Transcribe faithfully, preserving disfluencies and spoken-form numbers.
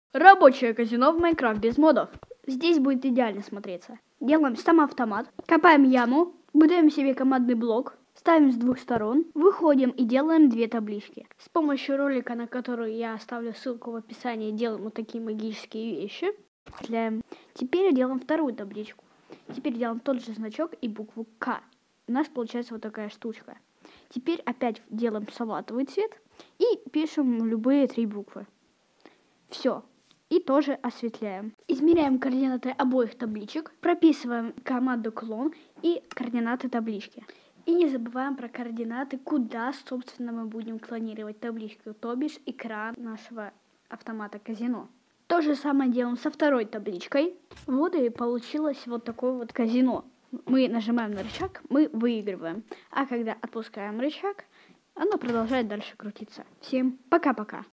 Рабочее казино в Майнкрафт без модов. Здесь будет идеально смотреться. Делаем сам автомат, копаем яму, будуем себе командный блок, ставим с двух сторон, выходим и делаем две таблички. С помощью ролика, на который я оставлю ссылку в описании, делаем вот такие магические вещи. Теперь делаем вторую табличку. Теперь делаем тот же значок и букву К. У нас получается вот такая штучка. Теперь опять делаем салатовый цвет и пишем любые три буквы. Все. И тоже осветляем. Измеряем координаты обоих табличек, прописываем команду клон и координаты таблички. И не забываем про координаты, куда, собственно, мы будем клонировать табличку, то бишь экран нашего автомата казино. То же самое делаем со второй табличкой. Вот и получилось вот такое вот казино. Мы нажимаем на рычаг, мы выигрываем. А когда отпускаем рычаг, оно продолжает дальше крутиться. Всем пока-пока.